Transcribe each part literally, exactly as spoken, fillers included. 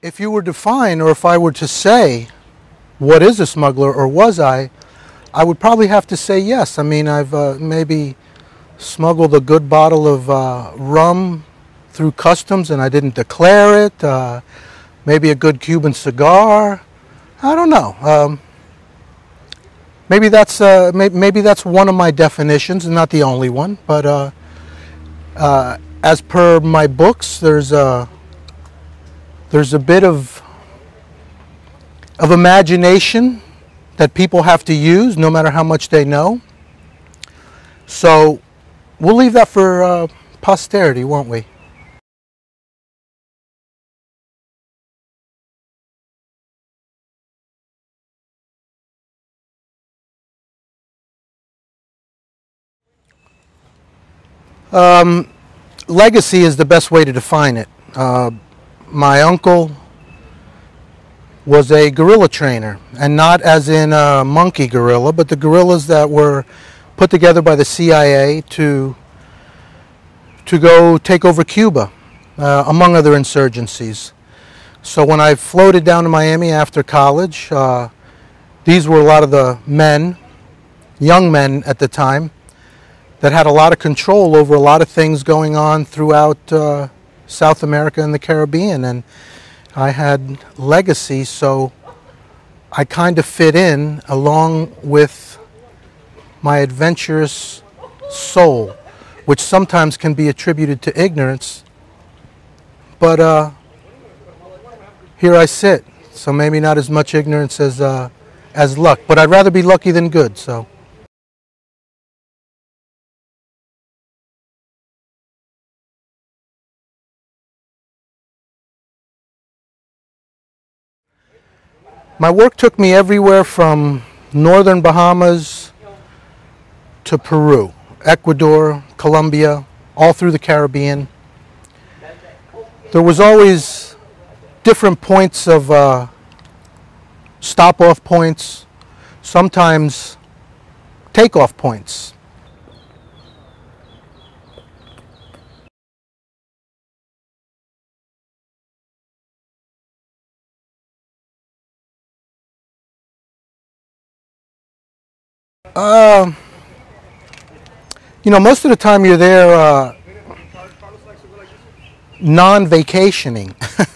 If you were to define, or if I were to say, what is a smuggler, or was I, I would probably have to say yes. I mean, I've uh, maybe smuggled a good bottle of uh, rum through customs and I didn't declare it. Uh, maybe a good Cuban cigar. I don't know. Um, maybe that's uh, maybe, maybe that's one of my definitions, and not the only one. But uh, uh, as per my books, there's a there's a bit of of imagination that people have to use, no matter how much they know. So we'll leave that for uh, posterity, won't we? Um, legacy is the best way to define it. Uh, my uncle was a gorilla trainer, and not as in a monkey gorilla, but the gorillas that were put together by the C I A to to go take over Cuba, uh, among other insurgencies. So when I floated down to Miami after college, uh, these were a lot of the men, young men at the time, that had a lot of control over a lot of things going on throughout uh, South America and the Caribbean. And I had legacy, so I kind of fit in along with my adventurous soul, which sometimes can be attributed to ignorance. But uh, here I sit, so maybe not as much ignorance as, uh, as luck. But I'd rather be lucky than good, so. My work took me everywhere from northern Bahamas to Peru, Ecuador, Colombia, all through the Caribbean. There was always different points of uh, stop-off points, sometimes take-off points. Uh, you know, most of the time you're there uh, non-vacationing.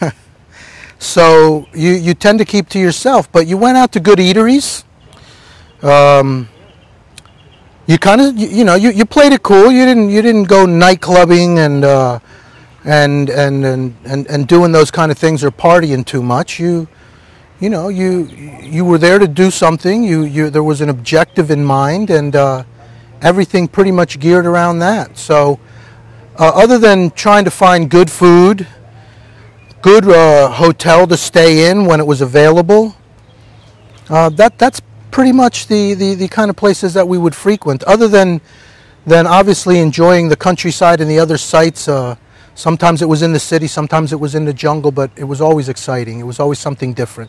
So you, you tend to keep to yourself, but you went out to good eateries. Um, you kind of, you, you know, you, you played it cool. You didn't you didn't go night clubbing and, uh, and, and, and, and, and doing those kind of things or partying too much. You You know, you you were there to do something. You you there was an objective in mind, and uh, everything pretty much geared around that. So, uh, other than trying to find good food, good uh, hotel to stay in when it was available, uh, that that's pretty much the, the the kind of places that we would frequent. Other than than obviously enjoying the countryside and the other sights. Uh, sometimes it was in the city, sometimes it was in the jungle, but it was always exciting. It was always something different.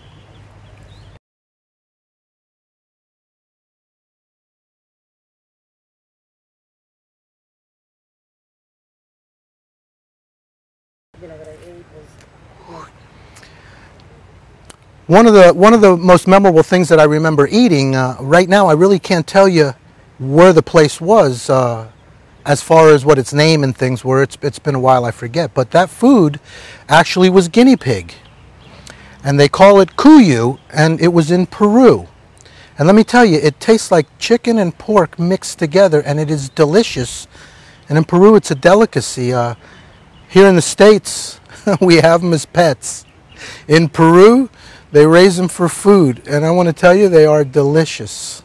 One of the one of the most memorable things that I remember eating, uh, right now I really can't tell you where the place was, uh, as far as what its name and things were. It's, it's been a while, I forget. But that food actually was guinea pig. And they call it cuyu, and it was in Peru. And let me tell you, it tastes like chicken and pork mixed together, and it is delicious. And in Peru, it's a delicacy. Uh, here in the States, we have them as pets. In Peru, they raise them for food, and I want to tell you, they are delicious.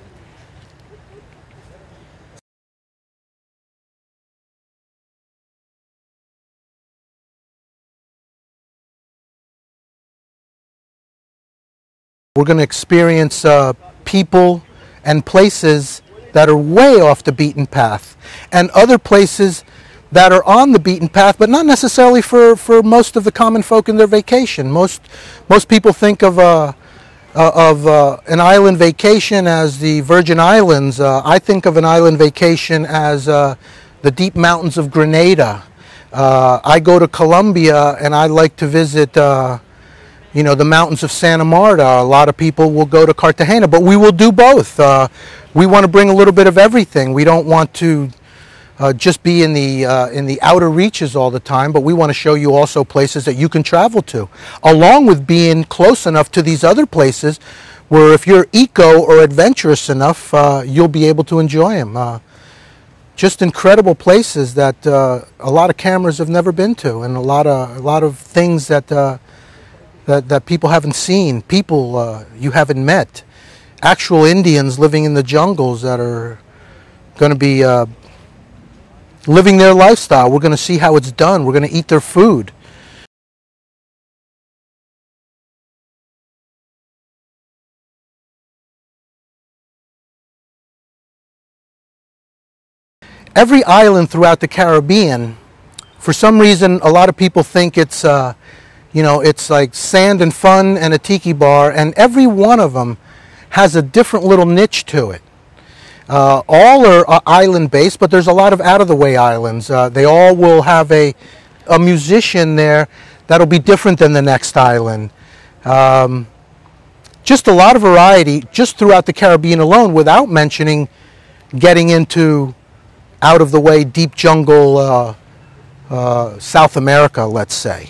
We're going to experience uh, people and places that are way off the beaten path, and other places that are on the beaten path, but not necessarily for, for most of the common folk in their vacation. Most, most people think of, uh, uh, of uh, an island vacation as the Virgin Islands. Uh, I think of an island vacation as uh, the deep mountains of Grenada, Uh, I go to Colombia and I like to visit, uh, you know, the mountains of Santa Marta. A lot of people will go to Cartagena, but we will do both. Uh, we want to bring a little bit of everything. We don't want to uh, just be in the uh, in the outer reaches all the time, but we want to show you also places that you can travel to, along with being close enough to these other places where if you're eco or adventurous enough, uh, you'll be able to enjoy them. Uh, just incredible places that uh, a lot of cameras have never been to, and a lot of a lot of things that uh, that that people haven't seen, people uh, you haven't met, actual Indians living in the jungles that are going to be uh, living their lifestyle. We're going to see how it's done. We're going to eat their food. Every island throughout the Caribbean, for some reason, a lot of people think it's, uh, you know, it's like sand and fun and a tiki bar, and every one of them has a different little niche to it. Uh, all are uh, island-based, but there's a lot of out-of-the-way islands. Uh, they all will have a, a musician there that'll be different than the next island. Um, just a lot of variety just throughout the Caribbean alone, without mentioning getting into out-of-the-way deep jungle uh, uh, South America, let's say.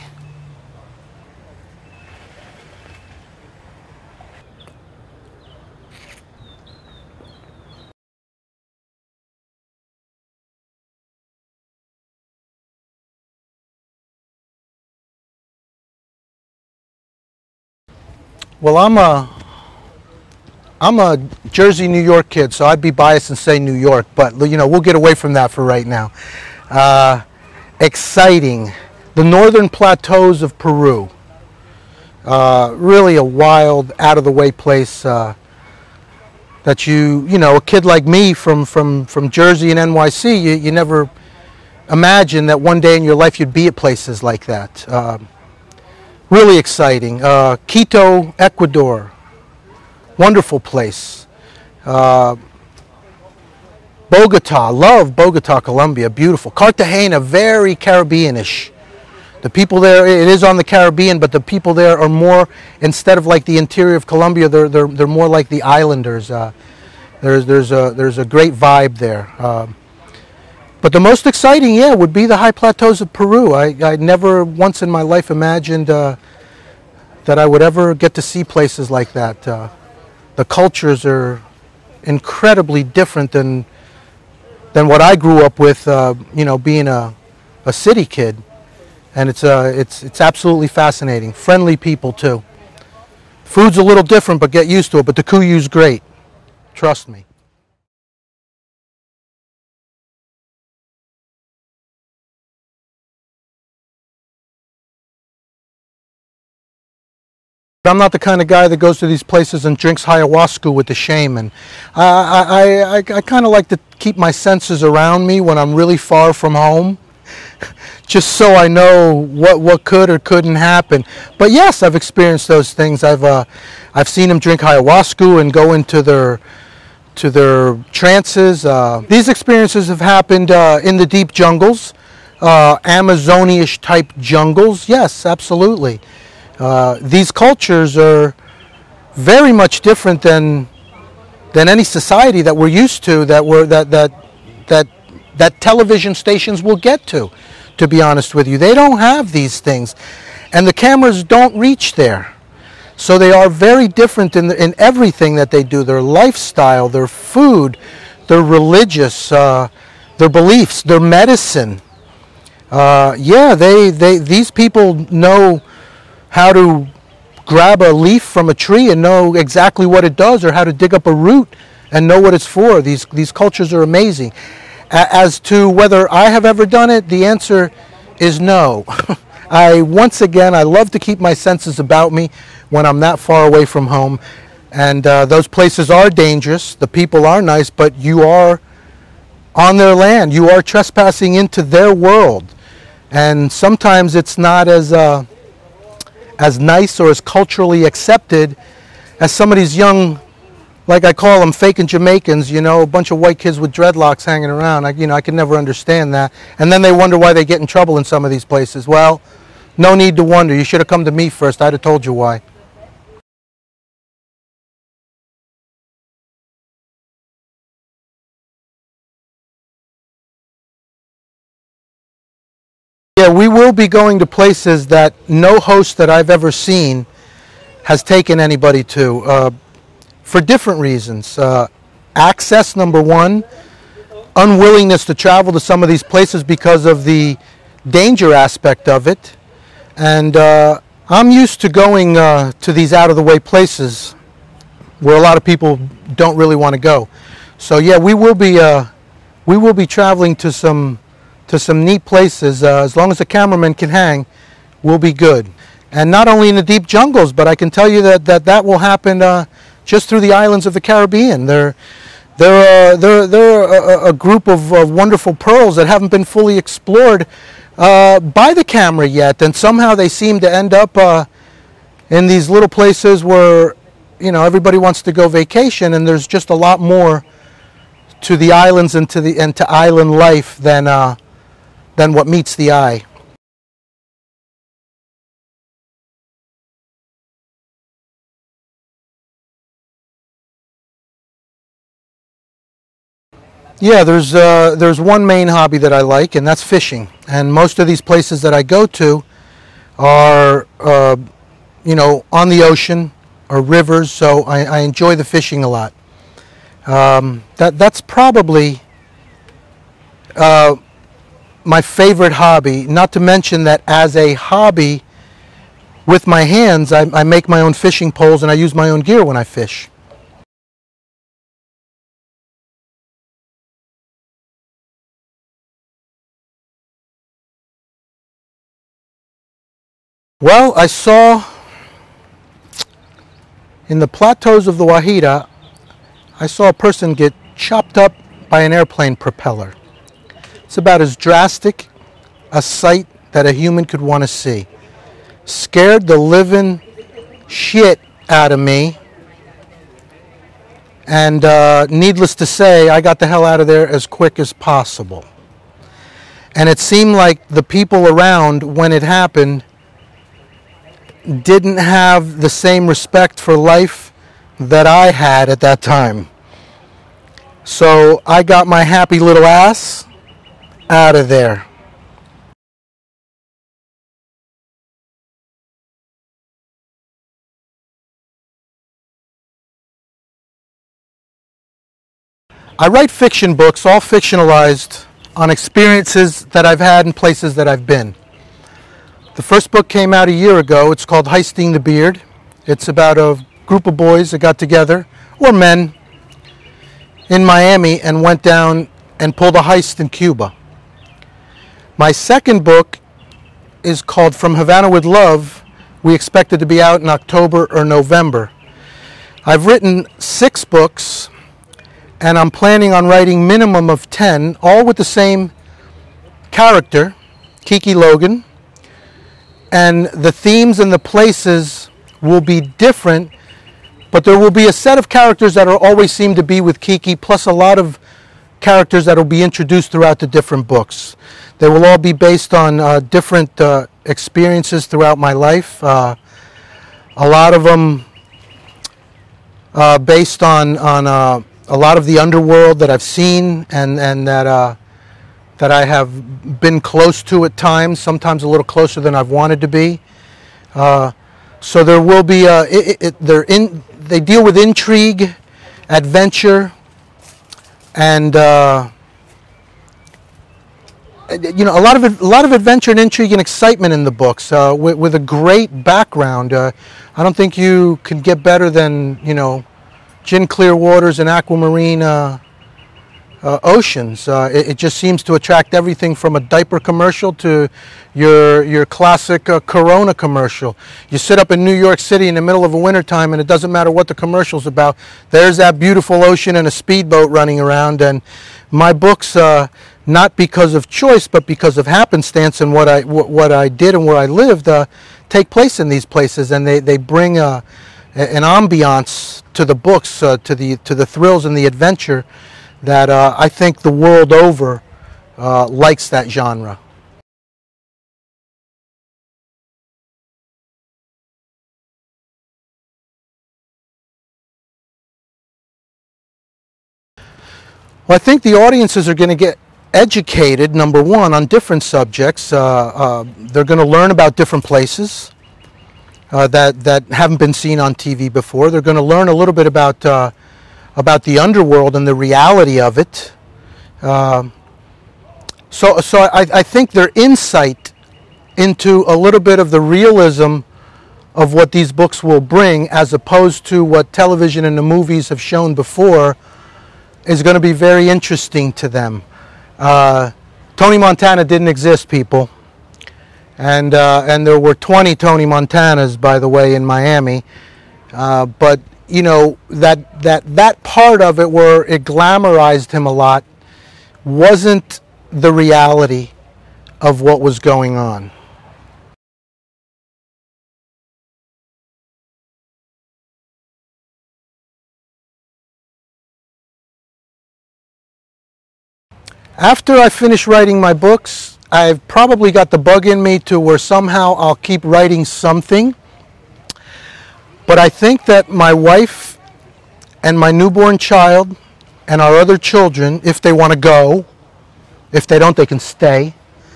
Well, I'm a, I'm a Jersey, New York kid, so I'd be biased and say New York, but you know, we'll get away from that for right now. Uh, exciting. The northern plateaus of Peru. Uh, really a wild, out-of-the-way place uh, that you, you know, a kid like me from, from, from Jersey and N Y C, you, you never imagine that one day in your life you'd be at places like that. Uh, really exciting. Uh, Quito, Ecuador. Wonderful place. Uh, Bogota, love Bogota, Colombia, beautiful. Cartagena, very Caribbean-ish. The people there, it is on the Caribbean, but the people there are more, instead of like the interior of Colombia, they're, they're, they're more like the islanders. Uh, there's, there's, a, there's a great vibe there. Um, but the most exciting, yeah, would be the high plateaus of Peru. I, I never once in my life imagined uh, that I would ever get to see places like that. Uh, the cultures are incredibly different than, than what I grew up with, uh, you know, being a, a city kid. And it's, uh, it's, it's absolutely fascinating. Friendly people, too. Food's a little different, but get used to it. But the kuyu's great. Trust me. I'm not the kind of guy that goes to these places and drinks ayahuasca with the shaman. Uh, I, I, I, I kind of like to keep my senses around me when I'm really far from home, just so I know what, what could or couldn't happen. But yes, I've experienced those things. I've, uh, I've seen them drink ayahuasca and go into their, to their trances. Uh, these experiences have happened uh, in the deep jungles, uh, Amazonian-ish type jungles. Yes, absolutely. Uh, these cultures are very much different than than any society that we're used to, that we're that that that that television stations will get to. To be honest with you, they don't have these things, and the cameras don't reach there. So they are very different in the, in everything that they do. Their lifestyle, their food, their religious, uh, their beliefs, their medicine. Uh, yeah, they they these people know how to grab a leaf from a tree and know exactly what it does, or how to dig up a root and know what it's for. These, these cultures are amazing. As to whether I have ever done it, the answer is no. I, once again, I love to keep my senses about me when I'm that far away from home. And uh, those places are dangerous. The people are nice, but you are on their land. You are trespassing into their world. And sometimes it's not as... Uh, as nice or as culturally accepted as some of these young like I call them, faking Jamaicans, you know, a bunch of white kids with dreadlocks hanging around. I, you know, I can never understand that. And then they wonder why they get in trouble in some of these places. Well, no need to wonder. You should have come to me first. I'd have told you why. Yeah, we will be going to places that no host that I've ever seen has taken anybody to, uh, for different reasons. Uh, access, number one, unwillingness to travel to some of these places because of the danger aspect of it. And uh, I'm used to going uh, to these out-of-the-way places where a lot of people don't really want to go. So yeah, we will be uh, we will be traveling to some to some neat places. Uh, as long as the cameraman can hang, we'll be good. And not only in the deep jungles, but I can tell you that that, that will happen uh, just through the islands of the Caribbean. They're, they're, uh, they're, they're a, a group of, of wonderful pearls that haven't been fully explored uh, by the camera yet. And somehow they seem to end up uh, in these little places where, you know, everybody wants to go vacation, and there's just a lot more to the islands and to, the, and to island life than, uh, than what meets the eye. Yeah, there's uh, there's one main hobby that I like, and that's fishing. And most of these places that I go to are, uh, you know, on the ocean or rivers, so I, I enjoy the fishing a lot. Um, that that's probably uh, my favorite hobby. Not to mention that as a hobby, with my hands, I, I make my own fishing poles and I use my own gear when I fish. Well, I saw in the plateaus of the Wajida, I saw a person get chopped up by an airplane propeller. It's about as drastic a sight that a human could want to see. Scared the living shit out of me. And uh, needless to say, I got the hell out of there as quick as possible. And it seemed like the people around, when it happened, didn't have the same respect for life that I had at that time. So I got my happy little ass out of there. I write fiction books, all fictionalized, on experiences that I've had and places that I've been. The first book came out a year ago. It's called Heisting the Beard. It's about a group of boys that got together, or men, in Miami and went down and pulled a heist in Cuba. My second book is called From Havana with Love. We expect it to be out in October or November. I've written six books, and I'm planning on writing minimum of ten, all with the same character, Kiki Logan. And the themes and the places will be different, but there will be a set of characters that will always seem to be with Kiki, plus a lot of characters that will be introduced throughout the different books. They will all be based on uh, different uh, experiences throughout my life. Uh, a lot of them uh, based on, on uh, a lot of the underworld that I've seen and, and that uh, that I have been close to at times, sometimes a little closer than I've wanted to be. Uh, so there will be, uh, it, it, they're in, they deal with intrigue, adventure, and uh, you know, a lot of a lot of adventure and intrigue and excitement in the books, uh, with, with a great background. Uh, I don't think you can get better than, you know, gin clear waters and aquamarine uh, Uh, oceans. Uh, it, it just seems to attract everything from a diaper commercial to your your classic uh, Corona commercial. You sit up in New York City in the middle of a wintertime and it doesn't matter what the commercial's about. There's that beautiful ocean and a speedboat running around. And my books, uh, not because of choice but because of happenstance and what I what I did and where I lived, uh, take place in these places, and they they bring a an ambiance to the books, uh, to the to the thrills and the adventure that uh, I think the world over uh, likes that genre. Well, I think the audiences are going to get educated, number one, on different subjects. Uh, uh, they're going to learn about different places uh, that that haven't been seen on T V before. They're going to learn a little bit about uh, about the underworld and the reality of it. Uh, so, so I, I think their insight into a little bit of the realism of what these books will bring, as opposed to what television and the movies have shown before, is going to be very interesting to them. Uh, Tony Montana didn't exist, people, and uh, and there were twenty Tony Montanas, by the way, in Miami. Uh, but you know, that that that part of it where it glamorized him a lot wasn't the reality of what was going on. After I finish writing my books, I've probably got the bug in me to where somehow I'll keep writing something. But I think that my wife and my newborn child and our other children, if they want to go, if they don't, they can stay,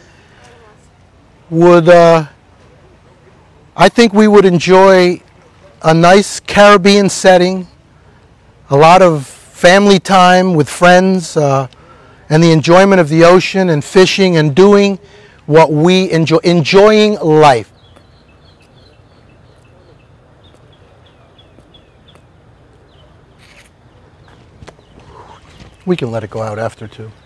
would, uh, I think we would enjoy a nice Caribbean setting, a lot of family time with friends, uh, and the enjoyment of the ocean and fishing and doing what we enjoy, enjoying life. We can let it go out after too.